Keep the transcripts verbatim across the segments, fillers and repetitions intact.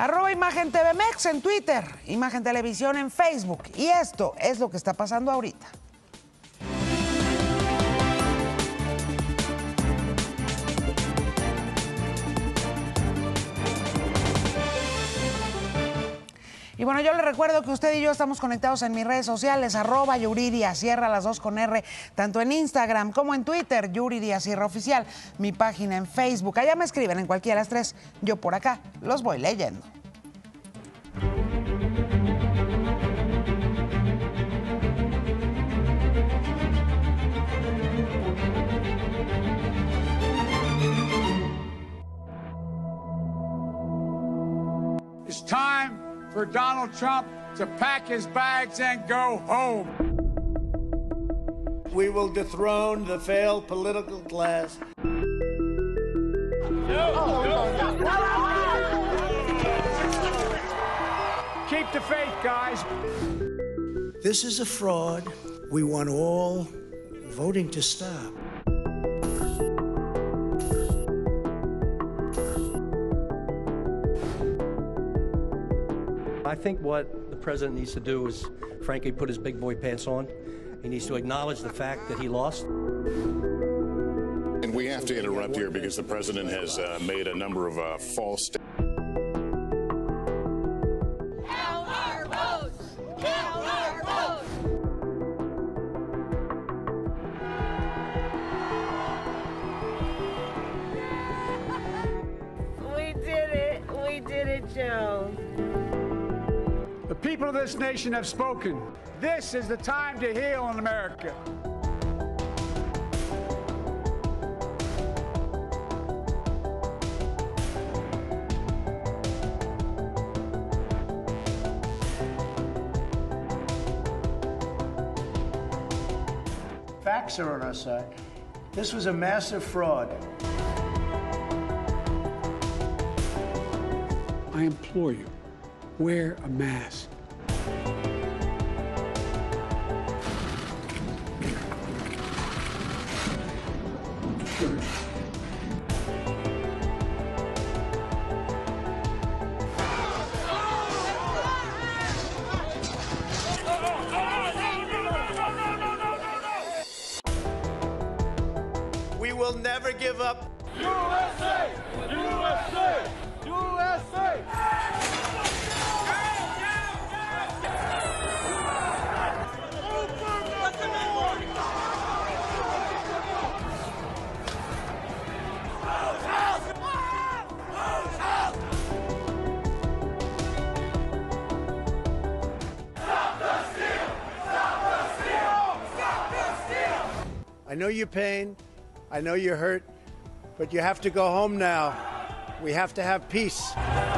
Arroba Imagen T V Mex en Twitter, Imagen Televisión en Facebook. Y esto es lo que está pasando ahorita. Y bueno, yo le recuerdo que usted y yo estamos conectados en mis redes sociales, arroba Yuridia Sierra, las dos con R, tanto en Instagram como en Twitter, Yuridia Sierra Oficial, mi página en Facebook. Allá me escriben en cualquiera de las tres, yo por acá los voy leyendo. It's time for Donald Trump to pack his bags and go home. We will dethrone the failed political class. Keep the faith, guys. This is a fraud. We want all voting to stop. I think what the president needs to do is, frankly, put his big boy pants on. He needs to acknowledge the fact that he lost. And we have to interrupt here because the president has uh, made a number of uh, false statements. Count our votes! Count our votes! We did it. We did it, Joe. The people of this nation have spoken. This is the time to heal in America. Facts are on our side. This was a massive fraud. I implore you, wear a mask. We will never give up. U S A! U S A! U S A! I know your pain. I know you're hurt. But you have to go home now. We have to have peace.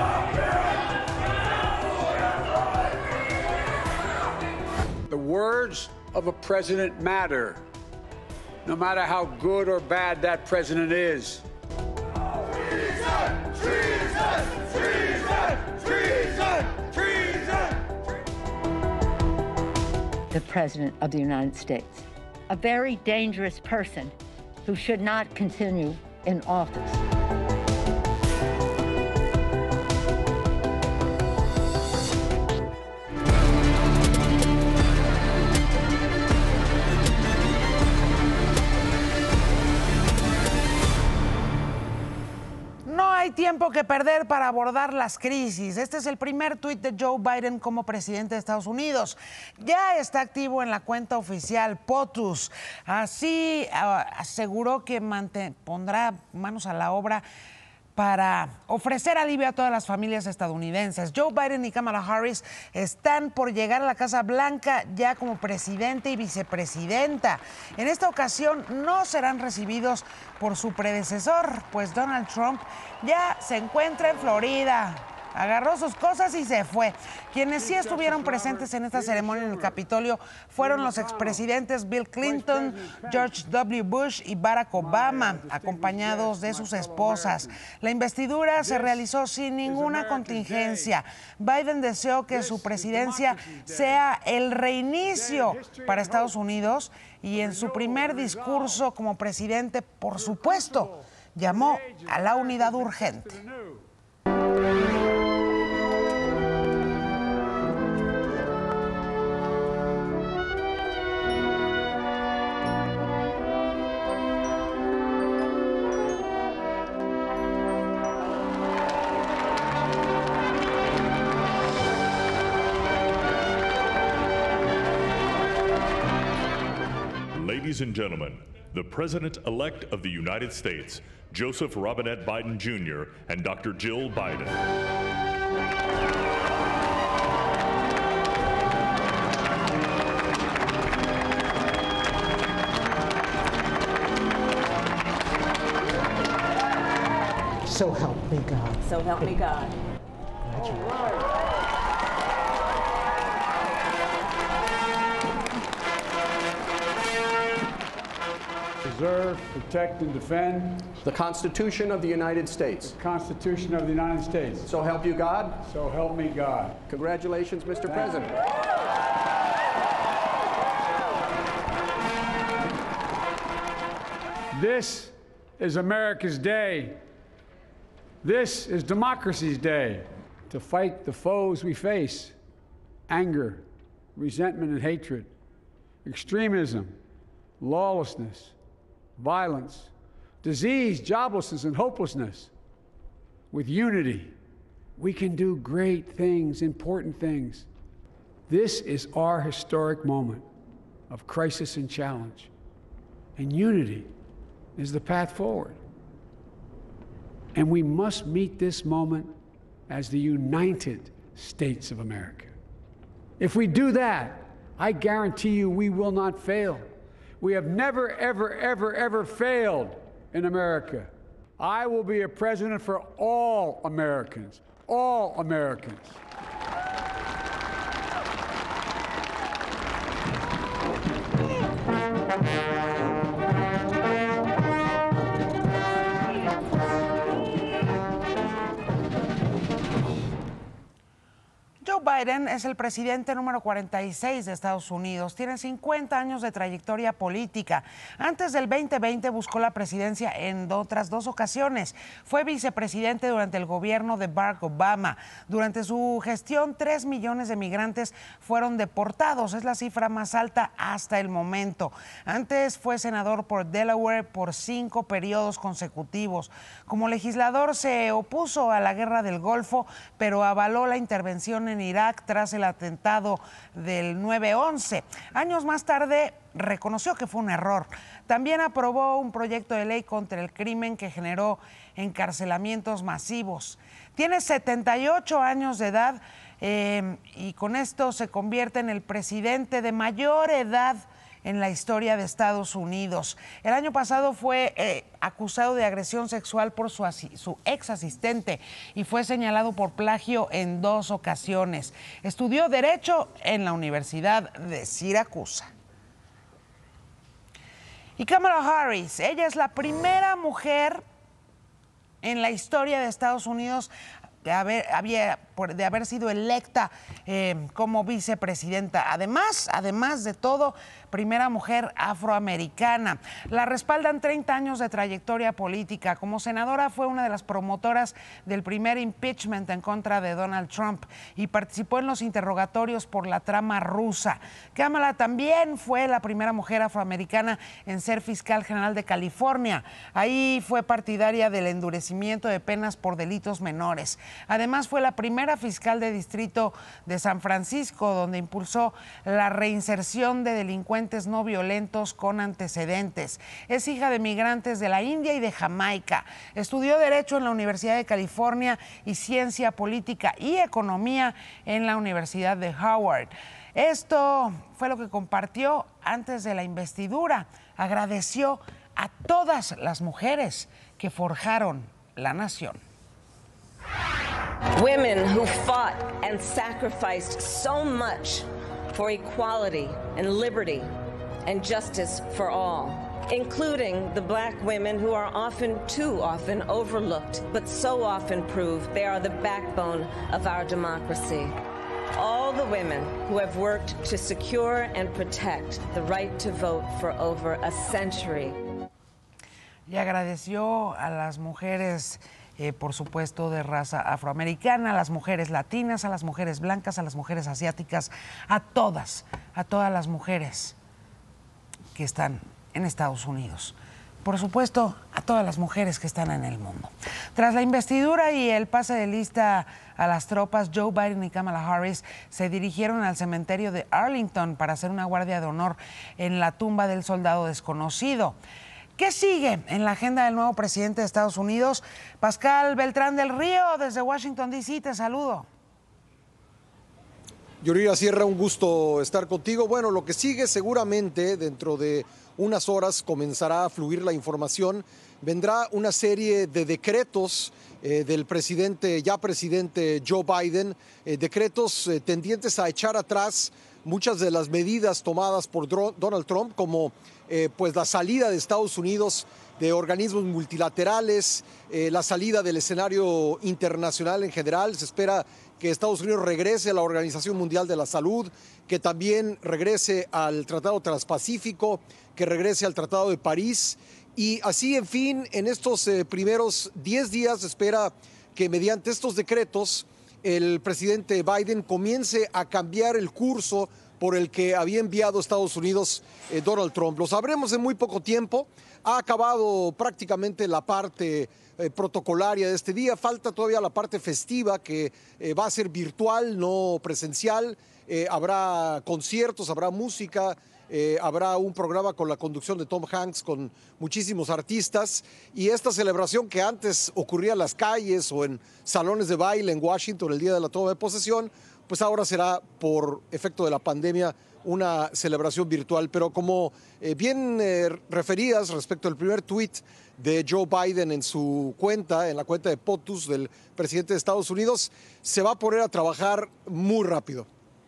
The words of a president matter, no matter how good or bad that president is. Treason! Treason! Treason! Treason! Treason! The President of the United States, a very dangerous person who should not continue in office. No hay tiempo que perder para abordar las crisis. Este es el primer tuit de Joe Biden como presidente de Estados Unidos. Ya está activo en la cuenta oficial POTUS. Así uh, aseguró que pondrá manos a la obra para ofrecer alivio a todas las familias estadounidenses. Joe Biden y Kamala Harris están por llegar a la Casa Blanca ya como presidente y vicepresidenta. En esta ocasión no serán recibidos por su predecesor, pues Donald Trump ya se encuentra en Florida. Agarró sus cosas y se fue. Quienes sí estuvieron presentes en esta ceremonia en el Capitolio fueron los expresidentes Bill Clinton, George W. Bush y Barack Obama, acompañados de sus esposas. La investidura se realizó sin ninguna contingencia. Biden deseó que su presidencia sea el reinicio para Estados Unidos y en su primer discurso como presidente, por supuesto, llamó a la unidad urgente. Ladies and gentlemen, the President-elect of the United States, Joseph Robinette Biden Junior and Doctor Jill Biden. So help me God. So help me God. Preserve, protect, and defend the Constitution of the United States. the Constitution of the United States. So help you God. So help me God. Congratulations, Mister Thank President. This is America's day. This is democracy's day. To fight the foes we face: anger, resentment and hatred, extremism, lawlessness, violence, disease, joblessness, and hopelessness. With unity, we can do great things, important things. This is our historic moment of crisis and challenge, and unity is the path forward. And we must meet this moment as the United States of America. If we do that, I guarantee you we will not fail. We have never, ever, ever, ever failed in America. I will be a president for all Americans, all Americans. Joe Biden es el presidente número cuarenta y seis de Estados Unidos. Tiene cincuenta años de trayectoria política. Antes del veinte veinte buscó la presidencia en otras dos ocasiones. Fue vicepresidente durante el gobierno de Barack Obama. Durante su gestión, tres millones de migrantes fueron deportados. Es la cifra más alta hasta el momento. Antes fue senador por Delaware por cinco periodos consecutivos. Como legislador se opuso a la guerra del Golfo, pero avaló la intervención en Irak tras el atentado del nueve once. Años más tarde reconoció que fue un error. También aprobó un proyecto de ley contra el crimen que generó encarcelamientos masivos. Tiene setenta y ocho años de edad eh, y con esto se convierte en el presidente de mayor edad en la historia de Estados Unidos. El año pasado fue eh, acusado de agresión sexual por su, su ex asistente y fue señalado por plagio en dos ocasiones. Estudió Derecho en la Universidad de Siracusa. Y Kamala Harris, ella es la primera mujer en la historia de Estados Unidos de haber, había, de haber sido electa eh, como vicepresidenta. Además, además de todo, primera mujer afroamericana. La respaldan treinta años de trayectoria política. Como senadora fue una de las promotoras del primer impeachment en contra de Donald Trump y participó en los interrogatorios por la trama rusa. Kamala también fue la primera mujer afroamericana en ser fiscal general de California. Ahí fue partidaria del endurecimiento de penas por delitos menores. Además, fue la primera fiscal de distrito de San Francisco, donde impulsó la reinserción de delincuentes no violentos con antecedentes. Es hija de migrantes de la India y de Jamaica. Estudió Derecho en la Universidad de California y Ciencia Política y Economía en la Universidad de Howard. Esto fue lo que compartió antes de la investidura. Agradeció a todas las mujeres que forjaron la nación. Women who fought and sacrificed so much for equality and liberty and justice for all, including the black women who are often, too often, overlooked, but so often prove they are the backbone of our democracy. All the women who have worked to secure and protect the right to vote for over a century. Y agradeció a las mujeres Eh, por supuesto, de raza afroamericana, a las mujeres latinas, a las mujeres blancas, a las mujeres asiáticas, a todas, a todas las mujeres que están en Estados Unidos. por supuesto, a todas las mujeres que están en el mundo. Tras la investidura y el pase de lista a las tropas, Joe Biden y Kamala Harris se dirigieron al cementerio de Arlington para hacer una guardia de honor en la tumba del soldado desconocido. ¿Qué sigue en la agenda del nuevo presidente de Estados Unidos? Pascal Beltrán del Río, desde Washington, D C, te saludo. Yuriria Sierra, un gusto estar contigo. Bueno, lo que sigue seguramente dentro de unas horas comenzará a fluir la información. Vendrá una serie de decretos eh, del presidente, ya presidente Joe Biden, eh, decretos eh, tendientes a echar atrás muchas de las medidas tomadas por Donald Trump, como eh, pues la salida de Estados Unidos de organismos multilaterales, eh, la salida del escenario internacional en general. Se espera que Estados Unidos regrese a la Organización Mundial de la Salud, que también regrese al Tratado Transpacífico, que regrese al Tratado de París. Y así, en fin, en estos eh, primeros diez días se espera que mediante estos decretos el presidente Biden comience a cambiar el curso por el que había enviado Estados Unidos eh, Donald Trump. Lo sabremos en muy poco tiempo. Ha acabado prácticamente la parte eh, protocolaria de este día. Falta todavía la parte festiva, que eh, va a ser virtual, no presencial. Eh, habrá conciertos, habrá música, eh, habrá un programa con la conducción de Tom Hanks con muchísimos artistas. Y esta celebración que antes ocurría en las calles o en salones de baile en Washington el día de la toma de posesión, pues ahora será, por efecto de la pandemia, una celebración virtual. Pero como eh, bien eh, referías respecto al primer tuit de Joe Biden en su cuenta, en la cuenta de POTUS del presidente de Estados Unidos, se va a poner a trabajar muy rápido.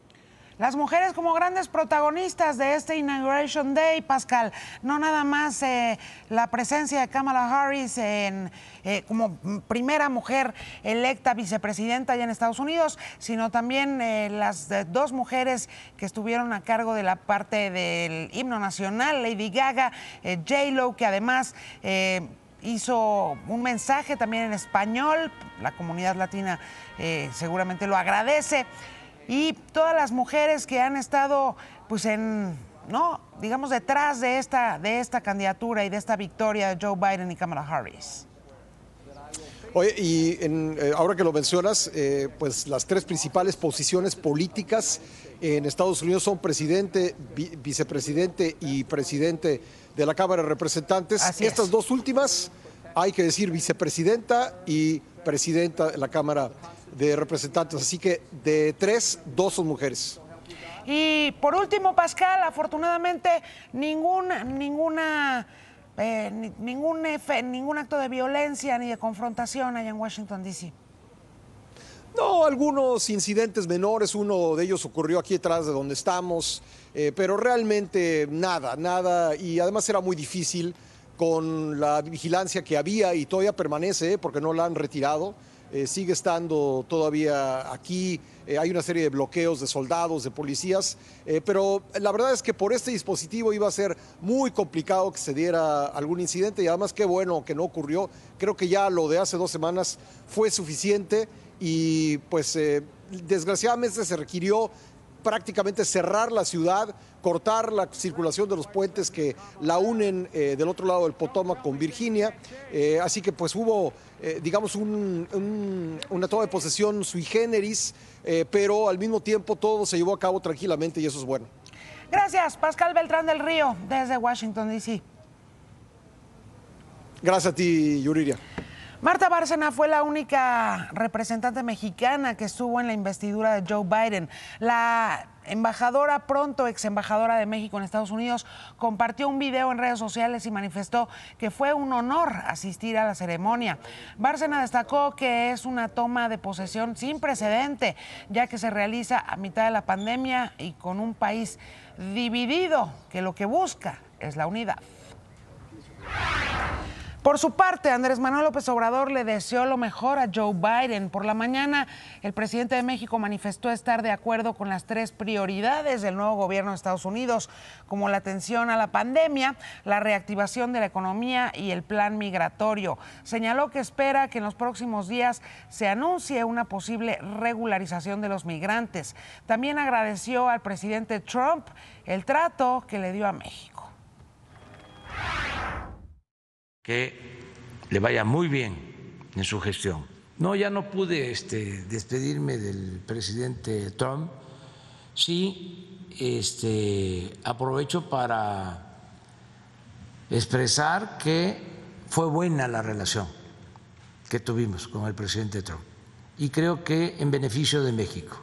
Las mujeres como grandes protagonistas de este Inauguration Day, Pascal, no nada más eh, la presencia de Kamala Harris en, eh, como primera mujer electa vicepresidenta allá en Estados Unidos, sino también eh, las eh, dos mujeres que estuvieron a cargo de la parte del himno nacional, Lady Gaga, eh, J-Lo, que además eh, hizo un mensaje también en español. La comunidad latina eh, seguramente lo agradece. Y todas las mujeres que han estado, pues, en, no, digamos, detrás de esta, de esta candidatura y de esta victoria de Joe Biden y Kamala Harris. Oye, y en, eh, ahora que lo mencionas, eh, pues las tres principales posiciones políticas en Estados Unidos son presidente, vi, vicepresidente y presidente de la Cámara de Representantes. Así Estas es. dos últimas, hay que decir vicepresidenta y presidenta de la Cámara de Representantes, así que de tres, dos son mujeres. Y por último, Pascal, afortunadamente ningún, ninguna, eh, ni, ningún, efe, ningún acto de violencia ni de confrontación allá en Washington, D C. No, algunos incidentes menores, uno de ellos ocurrió aquí detrás de donde estamos, eh, pero realmente nada, nada, y además era muy difícil con la vigilancia que había y todavía permanece, eh, porque no la han retirado. Eh, sigue estando todavía aquí, eh, hay una serie de bloqueos de soldados, de policías, eh, pero la verdad es que por este dispositivo iba a ser muy complicado que se diera algún incidente, y además qué bueno que no ocurrió. Creo que ya lo de hace dos semanas fue suficiente y pues eh, desgraciadamente se requirió prácticamente cerrar la ciudad, cortar la circulación de los puentes que la unen eh, del otro lado del Potomac con Virginia. Eh, así que pues hubo, eh, digamos, un, un, una toma de posesión sui generis, eh, pero al mismo tiempo todo se llevó a cabo tranquilamente y eso es bueno. Gracias, Pascal Beltrán del Río, desde Washington, D C. Gracias a ti, Yuriria. Marta Bárcena fue la única representante mexicana que estuvo en la investidura de Joe Biden. La embajadora, pronto ex embajadora de México en Estados Unidos, compartió un video en redes sociales y manifestó que fue un honor asistir a la ceremonia. Bárcena destacó que es una toma de posesión sin precedente, ya que se realiza a mitad de la pandemia y con un país dividido, que lo que busca es la unidad. Por su parte, Andrés Manuel López Obrador le deseó lo mejor a Joe Biden. Por la mañana, el presidente de México manifestó estar de acuerdo con las tres prioridades del nuevo gobierno de Estados Unidos, como la atención a la pandemia, la reactivación de la economía y el plan migratorio. Señaló que espera que en los próximos días se anuncie una posible regularización de los migrantes. También agradeció al presidente Trump el trato que le dio a México. que le vaya muy bien en su gestión. No, ya no pude este, despedirme del presidente Trump. Sí, este, aprovecho para expresar que fue buena la relación que tuvimos con el presidente Trump y creo que en beneficio de México.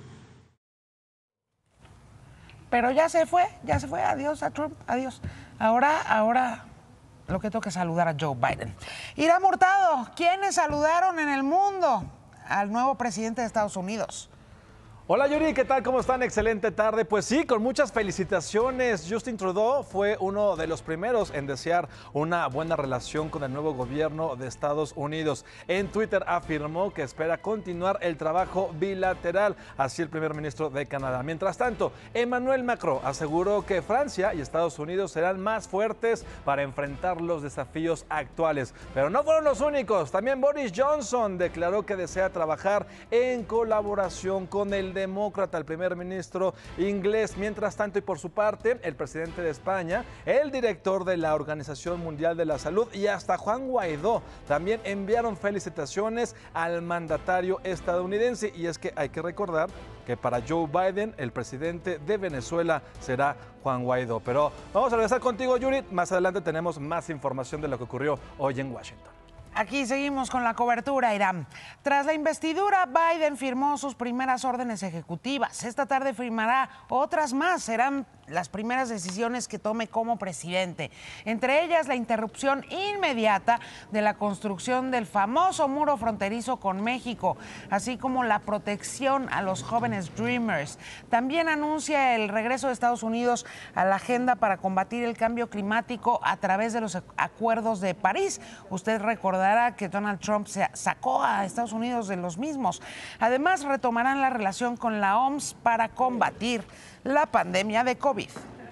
Pero ya se fue, ya se fue. Adiós a Trump, adiós. Ahora, ahora lo que toca es saludar a Joe Biden. Irán Hurtado, ¿quiénes saludaron en el mundo al nuevo presidente de Estados Unidos? Hola Yuri, ¿qué tal? ¿Cómo están? Excelente tarde. Pues sí, con muchas felicitaciones. Justin Trudeau fue uno de los primeros en desear una buena relación con el nuevo gobierno de Estados Unidos. En Twitter afirmó que espera continuar el trabajo bilateral, así el primer ministro de Canadá. Mientras tanto, Emmanuel Macron aseguró que Francia y Estados Unidos serán más fuertes para enfrentar los desafíos actuales. Pero no fueron los únicos. También Boris Johnson declaró que desea trabajar en colaboración con el demócrata, el primer ministro inglés. Mientras tanto, y por su parte, el presidente de España, el director de la Organización Mundial de la Salud y hasta Juan Guaidó también enviaron felicitaciones al mandatario estadounidense. Y es que hay que recordar que para Joe Biden, el presidente de Venezuela será Juan Guaidó. Pero vamos a regresar contigo, Yuri. Más adelante tenemos más información de lo que ocurrió hoy en Washington. Aquí seguimos con la cobertura, Irán. Tras la investidura, Biden firmó sus primeras órdenes ejecutivas. Esta tarde firmará otras más. Serán las primeras decisiones que tome como presidente. Entre ellas, la interrupción inmediata de la construcción del famoso muro fronterizo con México, así como la protección a los jóvenes Dreamers. También anuncia el regreso de Estados Unidos a la agenda para combatir el cambio climático a través de los acuerdos de París. Usted recordará que Donald Trump se sacó a Estados Unidos de los mismos. Además, retomarán la relación con la O M S para combatir la pandemia de COVID.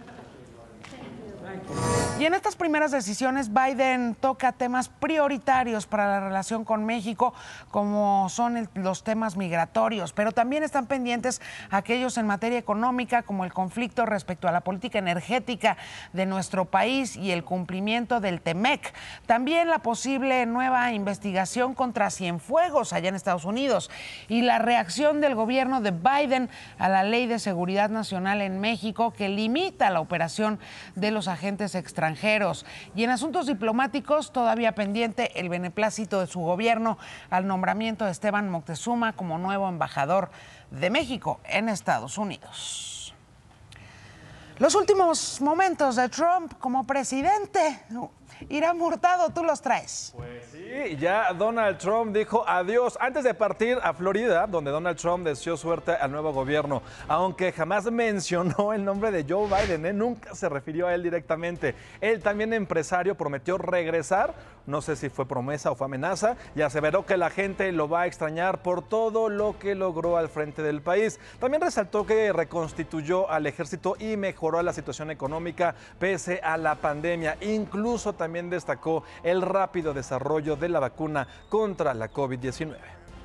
Y en estas primeras decisiones, Biden toca temas prioritarios para la relación con México, como son el, los temas migratorios, pero también están pendientes aquellos en materia económica, como el conflicto respecto a la política energética de nuestro país y el cumplimiento del TEMEC. También la posible nueva investigación contra Cienfuegos allá en Estados Unidos y la reacción del gobierno de Biden a la Ley de Seguridad Nacional en México, que limita la operación de los agentes extranjeros. Y en asuntos diplomáticos, todavía pendiente el beneplácito de su gobierno al nombramiento de Esteban Moctezuma como nuevo embajador de México en Estados Unidos. Los últimos momentos de Trump como presidente. Irán Hurtado, tú los traes. Pues sí, ya Donald Trump dijo adiós antes de partir a Florida, donde Donald Trump deseó suerte al nuevo gobierno, aunque jamás mencionó el nombre de Joe Biden, ¿eh? Nunca se refirió a él directamente. Él, también empresario, prometió regresar, no sé si fue promesa o fue amenaza, y aseveró que la gente lo va a extrañar por todo lo que logró al frente del país. También resaltó que reconstituyó al ejército y mejoró la situación económica pese a la pandemia. Incluso también También destacó el rápido desarrollo de la vacuna contra la COVID diecinueve.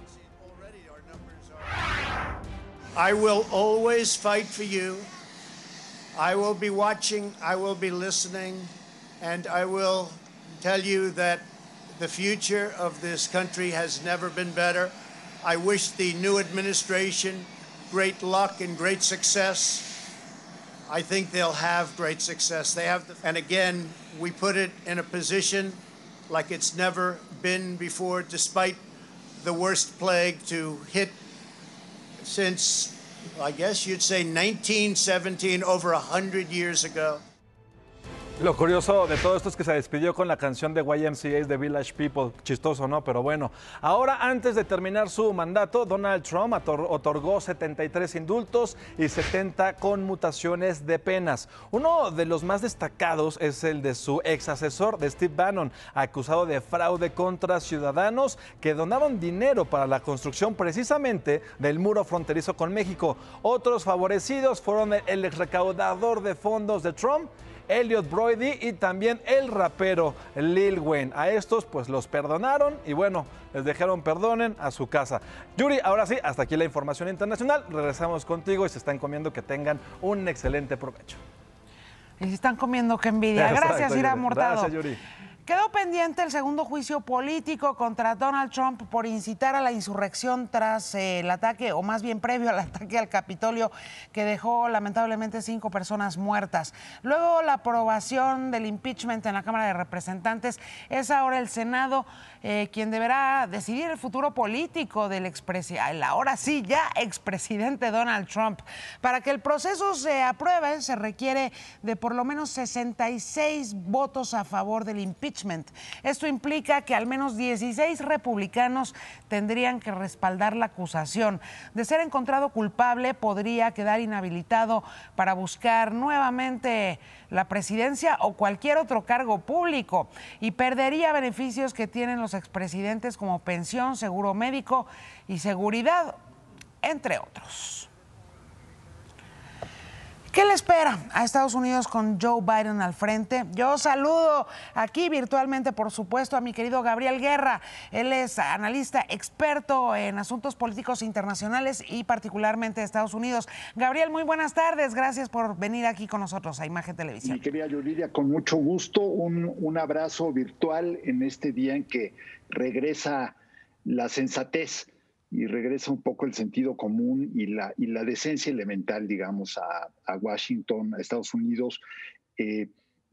I will always fight for you. I will be watching, I will be listening, and I will tell you that the future of this country has never been better. I wish the new administration great luck and great success. I think they'll have great success. They have, the, and again, we put it in a position like it's never been before, despite the worst plague to hit since, I guess you'd say nineteen seventeen, over a hundred years ago. Lo curioso de todo esto es que se despidió con la canción de Y M C A de Village People. Chistoso, ¿no? Pero bueno. Ahora, antes de terminar su mandato, Donald Trump otorgó setenta y tres indultos y setenta conmutaciones de penas. Uno de los más destacados es el de su ex asesor, de Steve Bannon, acusado de fraude contra ciudadanos que donaron dinero para la construcción precisamente del muro fronterizo con México. Otros favorecidos fueron el ex recaudador de fondos de Trump, Elliot Brody, y también el rapero Lil Wayne. A estos pues los perdonaron y bueno, les dejaron perdonen a su casa. Yuri, ahora sí, hasta aquí la información internacional. Regresamos contigo y se están comiendo, que tengan un excelente provecho. Y se están comiendo, qué envidia. Gracias, Irán Hurtado. Gracias, Yuri. Quedó pendiente el segundo juicio político contra Donald Trump por incitar a la insurrección tras eh, el ataque, o más bien previo al ataque al Capitolio, que dejó lamentablemente cinco personas muertas. Luego la aprobación del impeachment en la Cámara de Representantes, es ahora el Senado eh, quien deberá decidir el futuro político del expresidente, ahora sí ya expresidente Donald Trump. Para que el proceso se apruebe, se requiere de por lo menos sesenta y seis votos a favor del impeachment. Esto implica que al menos dieciséis republicanos tendrían que respaldar la acusación. De ser encontrado culpable, podría quedar inhabilitado para buscar nuevamente la presidencia o cualquier otro cargo público, y perdería beneficios que tienen los expresidentes como pensión, seguro médico y seguridad, entre otros. ¿Qué le espera a Estados Unidos con Joe Biden al frente? Yo saludo aquí virtualmente, por supuesto, a mi querido Gabriel Guerra. Él es analista experto en asuntos políticos internacionales y particularmente de Estados Unidos. Gabriel, muy buenas tardes. Gracias por venir aquí con nosotros a Imagen Televisión. Mi querida Yuridia, con mucho gusto. Un, un abrazo virtual en este día en que regresa la sensatez y regresa un poco el sentido común y la, y la decencia elemental, digamos, a, a Washington, a Estados Unidos. Eh,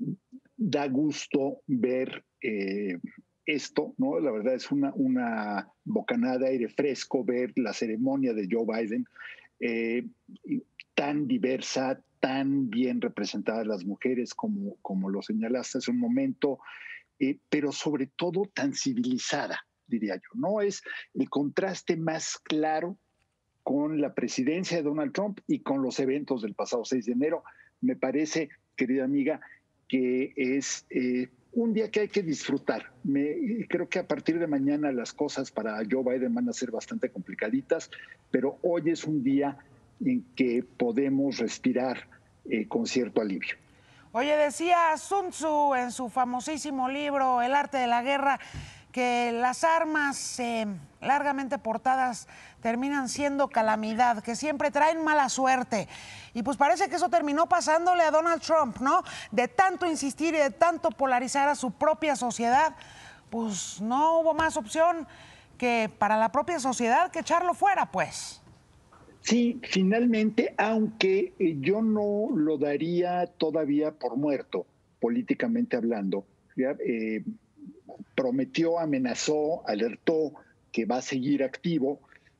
da gusto ver eh, esto, ¿no? La verdad es una, una bocanada de aire fresco ver la ceremonia de Joe Biden, eh, tan diversa, tan bien representadas las mujeres, como, como lo señalaste hace un momento, eh, pero sobre todo tan civilizada, diría yo. No es el contraste más claro con la presidencia de Donald Trump y con los eventos del pasado seis de enero. Me parece, querida amiga, que es eh, un día que hay que disfrutar. Me, creo que a partir de mañana las cosas para Joe Biden van a ser bastante complicaditas, pero hoy es un día en que podemos respirar eh, con cierto alivio. Oye, decía Sun Tzu en su famosísimo libro El arte de la guerra que las armas eh, largamente portadas terminan siendo calamidad, que siempre traen mala suerte. Y pues parece que eso terminó pasándole a Donald Trump, ¿no? De tanto insistir y de tanto polarizar a su propia sociedad, pues no hubo más opción que para la propia sociedad que echarlo fuera, pues. Sí, finalmente, aunque yo no lo daría todavía por muerto, políticamente hablando, ¿ya? Eh, prometió, amenazó, alertó que va a seguir activo.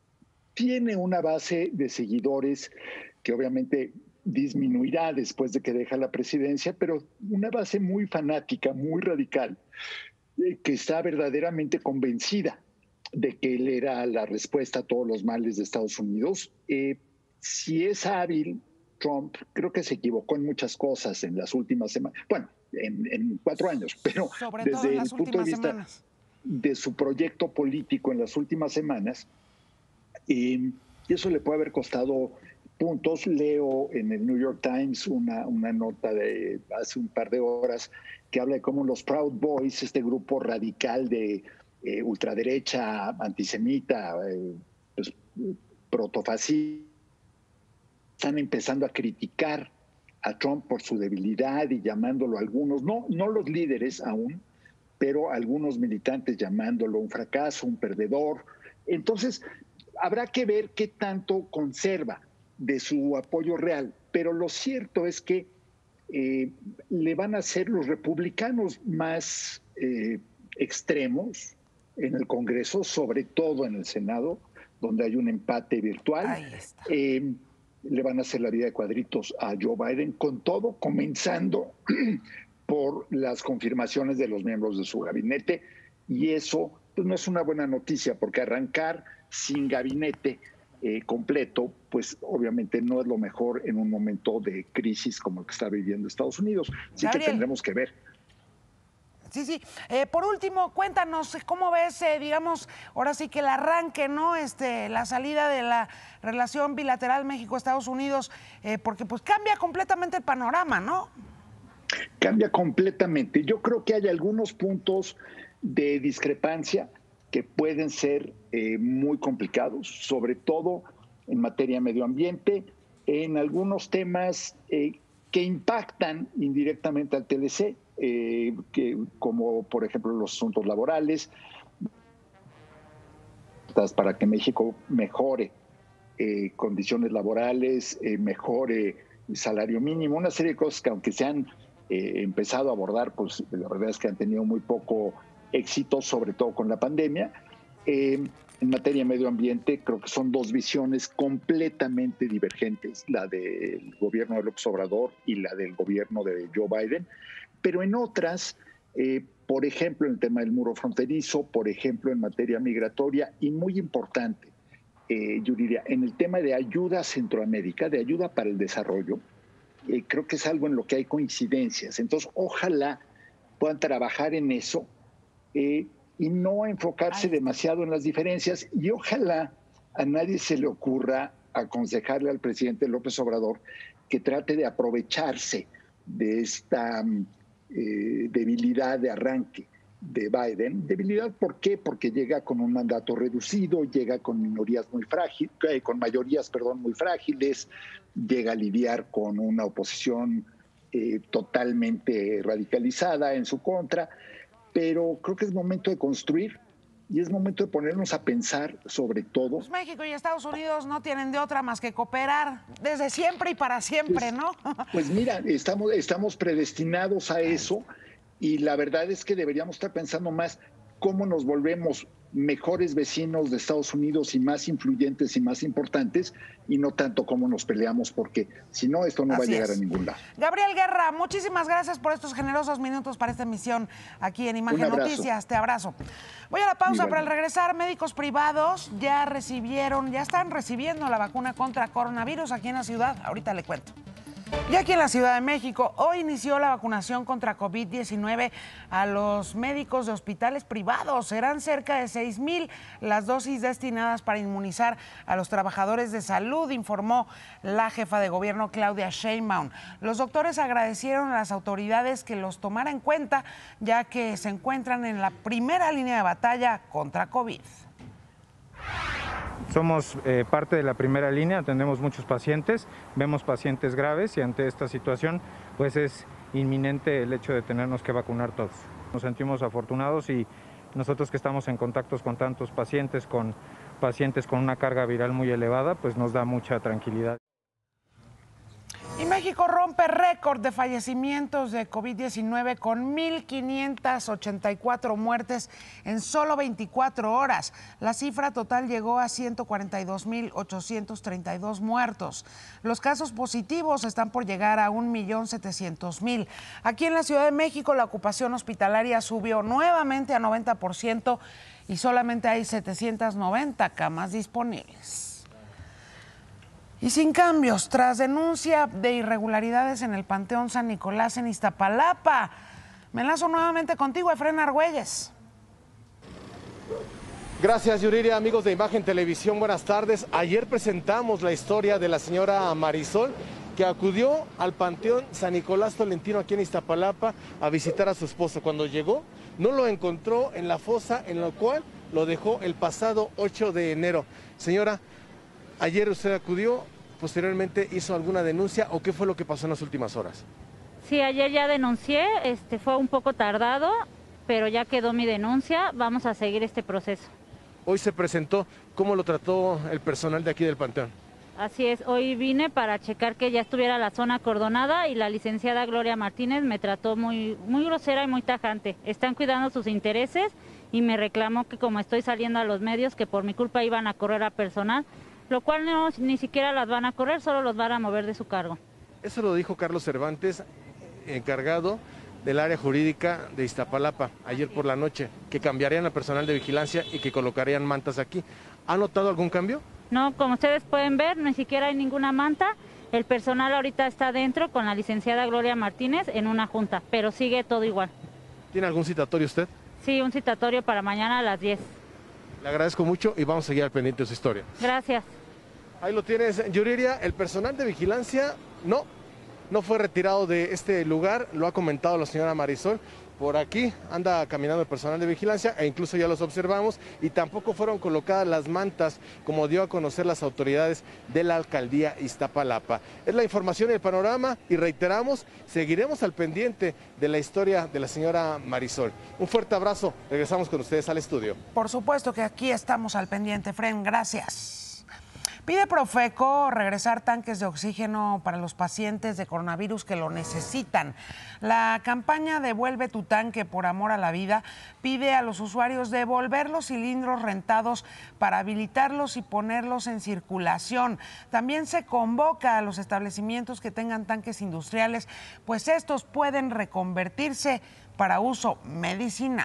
Tiene una base de seguidores que obviamente disminuirá después de que deja la presidencia, pero una base muy fanática, muy radical, eh, que está verdaderamente convencida de que él era la respuesta a todos los males de Estados Unidos. Eh, si es hábil, Trump, creo que se equivocó en muchas cosas en las últimas semanas. Bueno, En, en cuatro años, pero Sobre desde el punto de vista semanas. de su proyecto político en las últimas semanas, eh, eso le puede haber costado puntos. Leo en el New York Times una, una nota de hace un par de horas que habla de cómo los Proud Boys, este grupo radical de eh, ultraderecha, antisemita, eh, pues, protofascista, están empezando a criticar a Trump por su debilidad y llamándolo a algunos, no, no los líderes aún, pero algunos militantes llamándolo un fracaso, un perdedor. Entonces, habrá que ver qué tanto conserva de su apoyo real, pero lo cierto es que eh, le van a ser los republicanos más eh, extremos en el Congreso, sobre todo en el Senado, donde hay un empate virtual. Ahí está. Eh, le van a hacer la vida de cuadritos a Joe Biden, con todo, comenzando por las confirmaciones de los miembros de su gabinete, y eso pues, no es una buena noticia, porque arrancar sin gabinete eh, completo, pues obviamente no es lo mejor en un momento de crisis como el que está viviendo Estados Unidos. Así Gabriel. que tendremos que ver. Sí, sí. Eh, por último, cuéntanos cómo ves, eh, digamos, ahora sí que el arranque, ¿no? Este, la salida de la relación bilateral México-Estados Unidos, eh, porque pues cambia completamente el panorama, ¿no? Cambia completamente. Yo creo que hay algunos puntos de discrepancia que pueden ser eh, muy complicados, sobre todo en materia de medio ambiente, en algunos temas eh, que impactan indirectamente al T L C. eh, que, como por ejemplo los asuntos laborales, para que México mejore eh, condiciones laborales, eh, mejore el salario mínimo, una serie de cosas que aunque se han eh, empezado a abordar, pues la verdad es que han tenido muy poco éxito, sobre todo con la pandemia. Eh, en materia de medio ambiente, creo que son dos visiones completamente divergentes, la del gobierno de López Obrador y la del gobierno de Joe Biden, pero en otras, eh, por ejemplo, en el tema del muro fronterizo, por ejemplo, en materia migratoria, y muy importante, eh, yo diría, en el tema de ayuda a Centroamérica, de ayuda para el desarrollo, eh, creo que es algo en lo que hay coincidencias. Entonces, ojalá puedan trabajar en eso eh, y no enfocarse demasiado en las diferencias, y ojalá a nadie se le ocurra aconsejarle al presidente López Obrador que trate de aprovecharse de esta eh, debilidad de arranque de Biden. Debilidad, ¿por qué? Porque llega con un mandato reducido, llega con minorías muy frágiles, eh, con mayorías, perdón, muy frágiles, llega a lidiar con una oposición eh, totalmente radicalizada en su contra, pero creo que es momento de construir y es momento de ponernos a pensar sobre todo. Pues México y Estados Unidos no tienen de otra más que cooperar desde siempre y para siempre, pues, ¿no? Pues mira, estamos, estamos predestinados a eso, y la verdad es que deberíamos estar pensando más cómo nos volvemos mejores vecinos de Estados Unidos y más influyentes y más importantes, y no tanto cómo nos peleamos, porque si no, esto no Así va a llegar es. a ningún lado. Gabriel Guerra, muchísimas gracias por estos generosos minutos para esta emisión aquí en Imagen Noticias. Te abrazo. Voy a la pausa, pero al regresar, médicos privados ya recibieron, ya están recibiendo la vacuna contra coronavirus aquí en la ciudad. Ahorita le cuento. Y aquí en la Ciudad de México, hoy inició la vacunación contra COVID diecinueve a los médicos de hospitales privados. Serán cerca de seis mil las dosis destinadas para inmunizar a los trabajadores de salud, informó la jefa de gobierno Claudia Sheinbaum. Los doctores agradecieron a las autoridades que los tomara en cuenta, ya que se encuentran en la primera línea de batalla contra COVID. Somos eh, parte de la primera línea, atendemos muchos pacientes, vemos pacientes graves, y ante esta situación pues es inminente el hecho de tenernos que vacunar todos. Nos sentimos afortunados, y nosotros que estamos en contactos con tantos pacientes, con pacientes con una carga viral muy elevada, pues nos da mucha tranquilidad. Y México rompe récord de fallecimientos de COVID diecinueve con mil quinientas ochenta y cuatro muertes en solo veinticuatro horas. La cifra total llegó a ciento cuarenta y dos mil ochocientos treinta y dos muertos. Los casos positivos están por llegar a un millón setecientos mil. Aquí en la Ciudad de México la ocupación hospitalaria subió nuevamente a noventa por ciento y solamente hay setecientas noventa camas disponibles. Y sin cambios, tras denuncia de irregularidades en el Panteón San Nicolás en Iztapalapa. Me enlazo nuevamente contigo, Efraín Argüelles. Gracias, Yuriria. Amigos de Imagen Televisión, buenas tardes. Ayer presentamos la historia de la señora Marisol, que acudió al Panteón San Nicolás Tolentino aquí en Iztapalapa a visitar a su esposo. Cuando llegó, no lo encontró en la fosa, en la cual lo dejó el pasado ocho de enero. Señora, ayer usted acudió, posteriormente hizo alguna denuncia, ¿o qué fue lo que pasó en las últimas horas? Sí, ayer ya denuncié, este, fue un poco tardado, pero ya quedó mi denuncia, vamos a seguir este proceso. Hoy se presentó, ¿cómo lo trató el personal de aquí del Panteón? Así es, hoy vine para checar que ya estuviera la zona acordonada, y la licenciada Gloria Martínez me trató muy, muy grosera y muy tajante. Están cuidando sus intereses, y me reclamó que como estoy saliendo a los medios, que por mi culpa iban a correr a personal, lo cual no, ni siquiera las van a correr, solo los van a mover de su cargo. Eso lo dijo Carlos Cervantes, encargado del área jurídica de Iztapalapa, ayer por la noche, que cambiarían al personal de vigilancia y que colocarían mantas aquí. ¿Ha notado algún cambio? No, como ustedes pueden ver, ni siquiera hay ninguna manta. El personal ahorita está dentro con la licenciada Gloria Martínez en una junta, pero sigue todo igual. ¿Tiene algún citatorio usted? Sí, un citatorio para mañana a las diez. Le agradezco mucho y vamos a seguir al pendiente de su historia. Gracias. Ahí lo tienes, Yuriria. El personal de vigilancia no, no fue retirado de este lugar, lo ha comentado la señora Marisol, por aquí anda caminando el personal de vigilancia e incluso ya los observamos, y tampoco fueron colocadas las mantas como dio a conocer las autoridades de la alcaldía Iztapalapa. Es la información y el panorama, y reiteramos, seguiremos al pendiente de la historia de la señora Marisol. Un fuerte abrazo, regresamos con ustedes al estudio. Por supuesto que aquí estamos al pendiente, Fren, gracias. Pide Profeco regresar tanques de oxígeno para los pacientes de coronavirus que lo necesitan. La campaña Devuelve tu tanque por amor a la vida pide a los usuarios devolver los cilindros rentados para habilitarlos y ponerlos en circulación. También se convoca a los establecimientos que tengan tanques industriales, pues estos pueden reconvertirse para uso medicinal.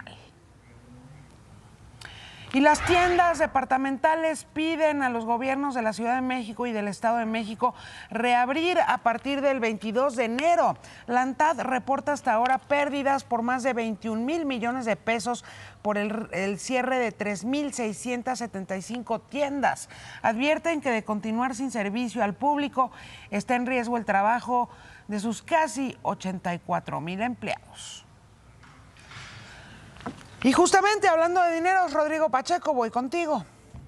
Y las tiendas departamentales piden a los gobiernos de la Ciudad de México y del Estado de México reabrir a partir del veintidós de enero. La ANTAD reporta hasta ahora pérdidas por más de veintiún mil millones de pesos por el, el cierre de tres mil seiscientas setenta y cinco tiendas. Advierten que de continuar sin servicio al público está en riesgo el trabajo de sus casi ochenta y cuatro mil empleados. Y justamente hablando de dineros, Rodrigo Pacheco, voy contigo.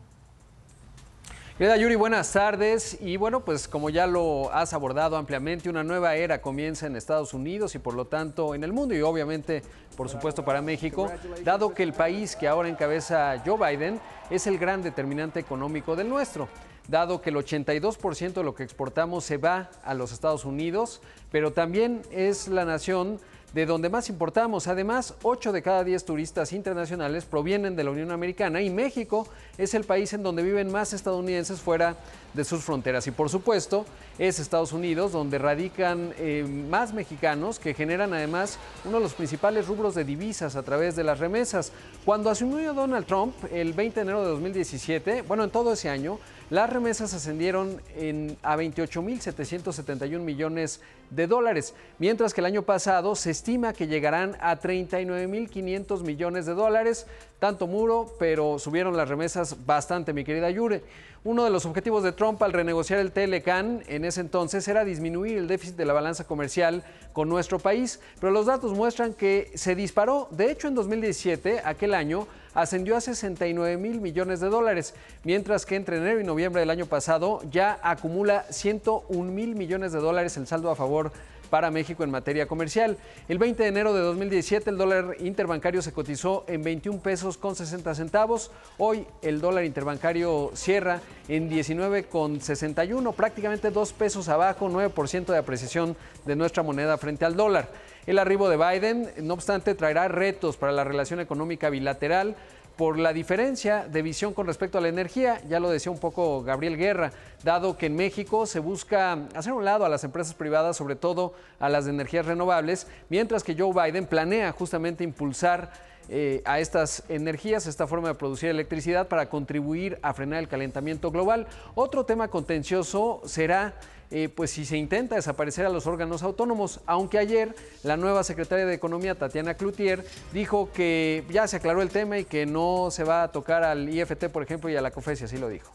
Querida Yuri, buenas tardes. Y bueno, pues como ya lo has abordado ampliamente, una nueva era comienza en Estados Unidos y por lo tanto en el mundo y obviamente, por supuesto, para México, dado que el país que ahora encabeza Joe Biden es el gran determinante económico del nuestro. Dado que el ochenta y dos por ciento de lo que exportamos se va a los Estados Unidos, pero también es la nación de donde más importamos. Además, ocho de cada diez turistas internacionales provienen de la Unión Americana y México es el país en donde viven más estadounidenses fuera de sus fronteras. Y por supuesto, es Estados Unidos donde radican eh, más mexicanos que generan además uno de los principales rubros de divisas a través de las remesas. Cuando asumió Donald Trump el veinte de enero de dos mil diecisiete, bueno, en todo ese año, las remesas ascendieron en, a veintiocho mil setecientos setenta y un millones de dólares, mientras que el año pasado se estima que llegarán a treinta y nueve mil quinientos millones de dólares. Tanto muro, pero subieron las remesas bastante, mi querida Yure. Uno de los objetivos de Trump al renegociar el T L C A N en ese entonces era disminuir el déficit de la balanza comercial con nuestro país, pero los datos muestran que se disparó. De hecho, en dos mil diecisiete, aquel año, ascendió a sesenta y nueve mil millones de dólares, mientras que entre enero y noviembre del año pasado ya acumula ciento un mil millones de dólares el saldo a favor para México en materia comercial. El veinte de enero de dos mil diecisiete el dólar interbancario se cotizó en veintiún pesos con sesenta centavos. Hoy el dólar interbancario cierra en diecinueve con sesenta y uno, prácticamente dos pesos abajo, nueve por ciento de apreciación de nuestra moneda frente al dólar. El arribo de Biden, no obstante, traerá retos para la relación económica bilateral por la diferencia de visión con respecto a la energía. Ya lo decía un poco Gabriel Guerra, dado que en México se busca hacer a un lado a las empresas privadas, sobre todo a las de energías renovables, mientras que Joe Biden planea justamente impulsar eh, a estas energías, esta forma de producir electricidad para contribuir a frenar el calentamiento global. Otro tema contencioso será Eh, pues si se intenta desaparecer a los órganos autónomos, aunque ayer la nueva secretaria de Economía, Tatiana Cloutier, dijo que ya se aclaró el tema y que no se va a tocar al I F T, por ejemplo, y a la COFESE, así lo dijo.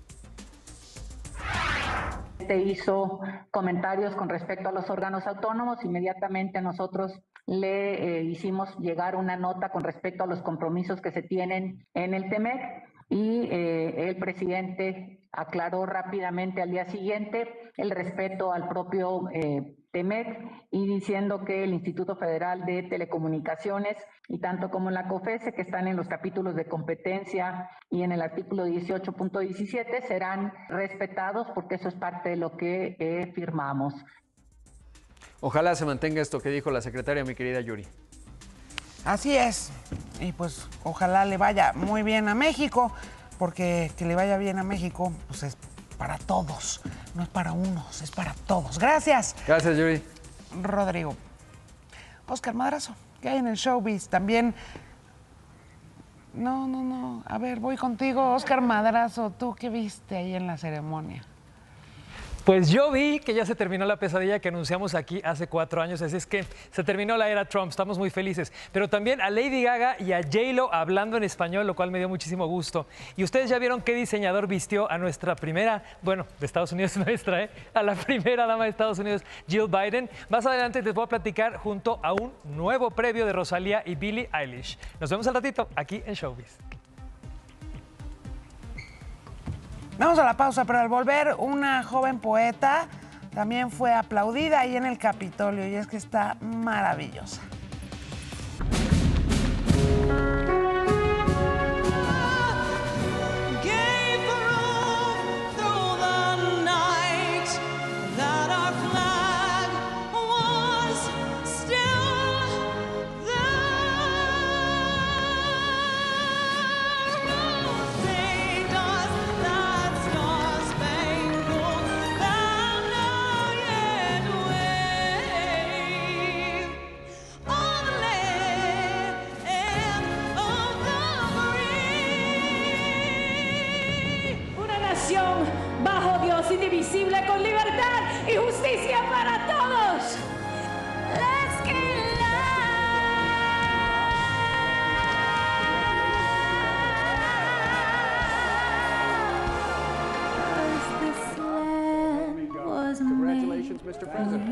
Te hizo comentarios con respecto a los órganos autónomos. Inmediatamente nosotros le eh, hicimos llegar una nota con respecto a los compromisos que se tienen en el T M E C y eh, el presidente aclaró rápidamente al día siguiente el respeto al propio eh, T M E C y diciendo que el Instituto Federal de Telecomunicaciones y tanto como la COFESE, que están en los capítulos de competencia y en el artículo dieciocho punto diecisiete, serán respetados porque eso es parte de lo que eh, firmamos. Ojalá se mantenga esto que dijo la secretaria, mi querida Yuri. Así es, y pues ojalá le vaya muy bien a México, porque que le vaya bien a México pues es para todos, no es para unos, es para todos. Gracias. Gracias, Yuri. Rodrigo. Oscar Madrazo, ¿qué hay en el showbiz? También... No, no, no. A ver, voy contigo, Oscar Madrazo. ¿Tú qué viste ahí en la ceremonia? Pues yo vi que ya se terminó la pesadilla que anunciamos aquí hace cuatro años, así es que se terminó la era Trump, estamos muy felices. Pero también a Lady Gaga y a J-Lo hablando en español, lo cual me dio muchísimo gusto. Y ustedes ya vieron qué diseñador vistió a nuestra primera, bueno, de Estados Unidos nuestra, ¿eh? A la primera dama de Estados Unidos, Jill Biden. Más adelante les voy a platicar junto a un nuevo previo de Rosalía y Billie Eilish. Nos vemos al ratito aquí en Showbiz. Vamos a la pausa, pero al volver, una joven poeta también fue aplaudida ahí en el Capitolio y es que está maravillosa. Bajo Dios, indivisible, con libertad y justicia para todos. Let's get loud. This land was Congratulations, mister President.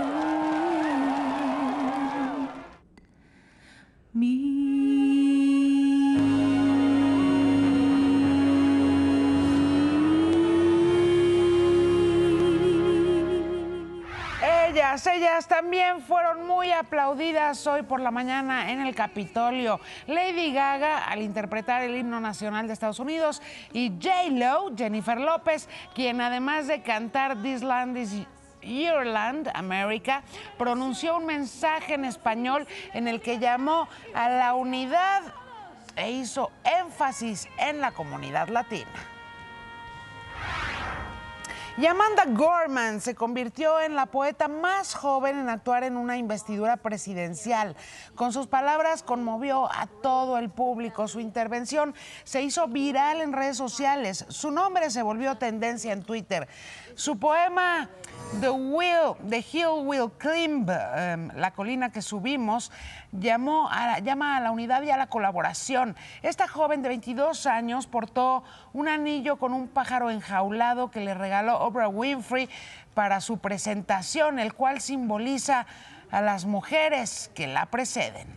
Me. Ellas, ellas también fueron muy aplaudidas hoy por la mañana en el Capitolio. Lady Gaga al interpretar el himno nacional de Estados Unidos y J-Lo, Jennifer López, quien además de cantar This Land is Your Land, America, pronunció un mensaje en español en el que llamó a la unidad e hizo énfasis en la comunidad latina. Y Amanda Gorman se convirtió en la poeta más joven en actuar en una investidura presidencial. Con sus palabras conmovió a todo el público. Su intervención se hizo viral en redes sociales. Su nombre se volvió tendencia en Twitter. Su poema The Will, The Hill Will Climb, um, la colina que subimos, llamó a, llama a la unidad y a la colaboración. Esta joven de veintidós años portó un anillo con un pájaro enjaulado que le regaló Oprah Winfrey para su presentación, el cual simboliza a las mujeres que la preceden.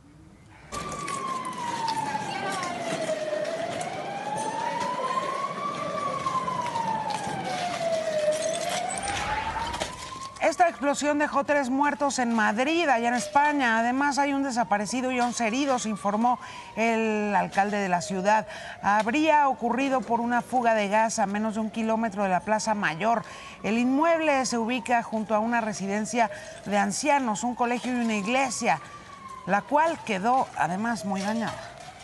Esta explosión dejó tres muertos en Madrid, allá en España. Además, hay un desaparecido y once heridos, informó el alcalde de la ciudad. Habría ocurrido por una fuga de gas a menos de un kilómetro de la Plaza Mayor. El inmueble se ubica junto a una residencia de ancianos, un colegio y una iglesia, la cual quedó además muy dañada.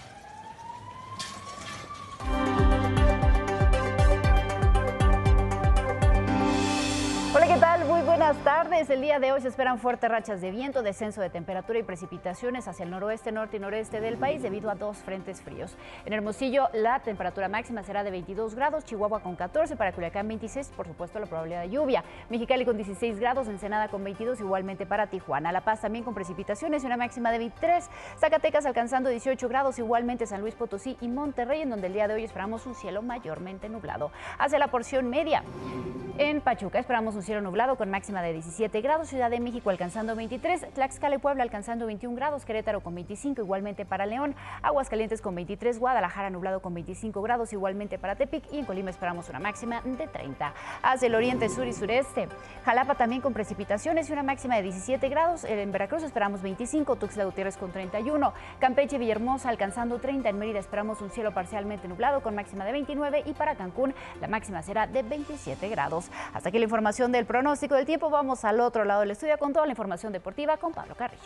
Hola, ¿qué tal? Muy buenas tardes. El día de hoy se esperan fuertes rachas de viento, descenso de temperatura y precipitaciones hacia el noroeste, norte y noreste del país debido a dos frentes fríos. En Hermosillo la temperatura máxima será de veintidós grados, Chihuahua con catorce, para Culiacán veintiséis, por supuesto la probabilidad de lluvia. Mexicali con dieciséis grados, Ensenada con veintidós, igualmente para Tijuana. La Paz también con precipitaciones y una máxima de veintitrés. Zacatecas alcanzando dieciocho grados, igualmente San Luis Potosí y Monterrey, en donde el día de hoy esperamos un cielo mayormente nublado. Hacia la porción media, en Pachuca esperamos un cielo nublado con máxima de diecisiete grados, Ciudad de México alcanzando veintitrés, Tlaxcala y Puebla alcanzando veintiún grados, Querétaro con veinticinco, igualmente para León, Aguascalientes con veintitrés, Guadalajara nublado con veinticinco grados, igualmente para Tepic, y en Colima esperamos una máxima de treinta. Hacia el oriente, sur y sureste, Jalapa también con precipitaciones y una máxima de diecisiete grados, en Veracruz esperamos veinticinco, Tuxtla Gutiérrez con treinta y uno, Campeche y Villahermosa alcanzando treinta, en Mérida esperamos un cielo parcialmente nublado con máxima de veintinueve y para Cancún la máxima será de veintisiete grados. Hasta aquí la información del pronóstico del tiempo. Vamos al otro lado del estudio con toda la información deportiva con Pablo Carrillo.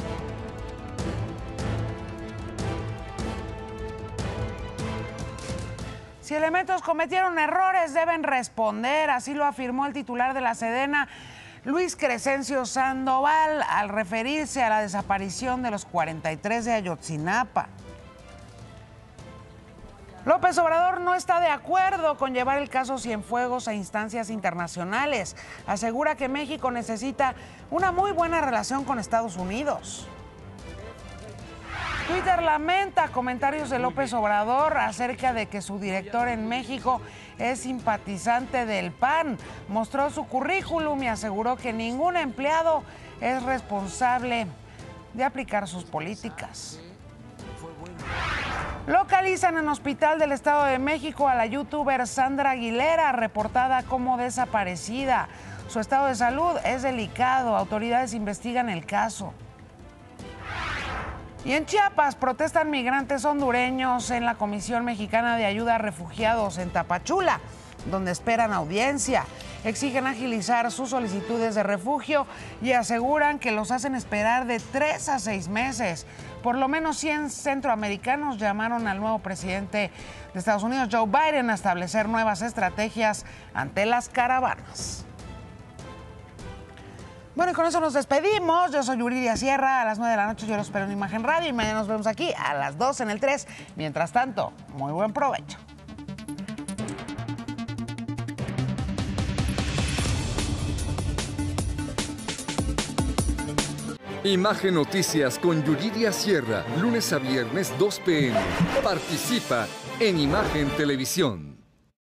Si elementos cometieron errores, deben responder, así lo afirmó el titular de la Sedena, Luis Crescencio Sandoval, al referirse a la desaparición de los cuarenta y tres de Ayotzinapa. López Obrador no está de acuerdo con llevar el caso Cienfuegos a instancias internacionales. Asegura que México necesita una muy buena relación con Estados Unidos. Twitter lamenta comentarios de López Obrador acerca de que su director en México es simpatizante del P A N. Mostró su currículum y aseguró que ningún empleado es responsable de aplicar sus políticas. Localizan en Hospital del Estado de México a la youtuber Sandra Aguilera, reportada como desaparecida. Su estado de salud es delicado. Autoridades investigan el caso. Y en Chiapas protestan migrantes hondureños en la Comisión Mexicana de Ayuda a Refugiados en Tapachula, donde esperan audiencia. Exigen agilizar sus solicitudes de refugio y aseguran que los hacen esperar de tres a seis meses. Por lo menos cien centroamericanos llamaron al nuevo presidente de Estados Unidos, Joe Biden, a establecer nuevas estrategias ante las caravanas. Bueno, y con eso nos despedimos. Yo soy Yuridia Sierra. A las nueve de la noche yo los espero en Imagen Radio y mañana nos vemos aquí a las dos en el tres. Mientras tanto, muy buen provecho. Imagen Noticias con Yuridia Sierra, lunes a viernes dos p m Participa en Imagen Televisión.